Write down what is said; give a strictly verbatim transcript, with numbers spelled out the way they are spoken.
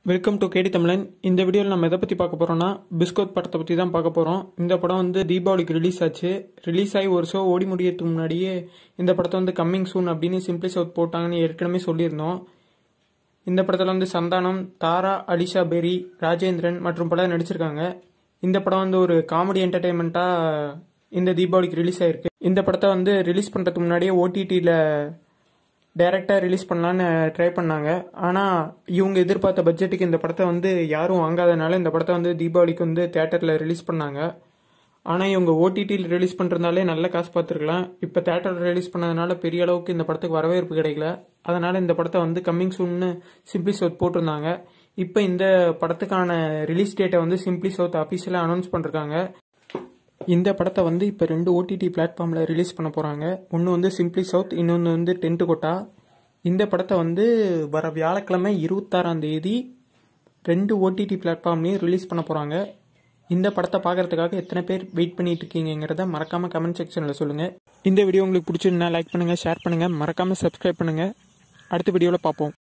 Welcome to கேடி தமிழன். இந்த வீடியோவில் நம்ம எதை பற்றி பார்க்க போகிறோம்னா பிஸ்கோத் படத்தை பற்றி தான் பார்க்க போகிறோம். இந்த படம் வந்து தீபாவளிக்கு ரிலீஸ் ஆச்சு. ரிலீஸ் ஆகி ஒரு ஷோ ஓடி முடியறதுக்கு முன்னாடியே இந்த படத்தை வந்து கம்மிங் சூன் அப்படின்னு சிம்பிளி சவுத் போட்டாங்கன்னு ஏற்கனவே சொல்லியிருந்தோம். இந்த படத்தில் வந்து சந்தானம், தாரா, அலிஷா பெரி, ராஜேந்திரன் மற்றும் பலர் நடிச்சிருக்காங்க. இந்த படம் வந்து ஒரு காமெடி என்டர்டெயின்மெண்ட்டாக இந்த தீபாவளிக்கு ரிலீஸ் ஆகிருக்கு. இந்த படத்தை வந்து ரிலீஸ் பண்ணுறதுக்கு முன்னாடியே ஓடிடியில் டைரெக்டாக ரிலீஸ் பண்ணலான்னு ட்ரை பண்ணாங்க. ஆனால் இவங்க எதிர்பார்த்த பட்ஜெட்டுக்கு இந்த படத்தை வந்து யாரும் வாங்காதனால இந்த படத்தை வந்து தீபாவளிக்கு வந்து தேட்டரில் ரிலீஸ் பண்ணாங்க. ஆனால் இவங்க ஓடிடியில் ரிலீஸ் பண்ணுறதுனாலே நல்ல காசு பார்த்துருக்கலாம். இப்போ தேட்டரில் ரிலீஸ் பண்ணதுனால பெரிய அளவுக்கு இந்த படத்துக்கு வரவேற்பு கிடைக்கல. அதனால் இந்த படத்தை வந்து கம்மிங் சூன்னு சிம்பிளி சவுத் போட்டிருந்தாங்க. இப்போ இந்த படத்துக்கான ரிலீஸ் டேட்டை வந்து சிம்பிளி சவுத் அஃபீஷியலாக அனௌன்ஸ் பண்ணிருக்காங்க. இந்த படத்தை வந்து இப்போ ரெண்டு ஓடிடி பிளாட்ஃபார்மில் ரிலீஸ் பண்ண போகிறாங்க. ஒன்று வந்து சிம்பிளி சவுத், இன்னொன்று வந்து டென்ட் கொட்டா. இந்த படத்தை வந்து வர வியாழக்கிழமை இருபத்தாறாம் தேதி ரெண்டு ஓடிடி பிளாட்ஃபார்ம்லேயும் ரிலீஸ் பண்ண போகிறாங்க. இந்த படத்தை பார்க்குறதுக்காக எத்தனை பேர் வெயிட் பண்ணிட்டு இருக்கீங்கிறத மறக்காமல் கமெண்ட் செக்ஷனில் சொல்லுங்கள். இந்த வீடியோ உங்களுக்கு பிடிச்சிருந்தா லைக் பண்ணுங்கள், ஷேர் பண்ணுங்கள், மறக்காமல் சப்ஸ்கிரைப் பண்ணுங்கள். அடுத்த வீடியோவில் பார்ப்போம்.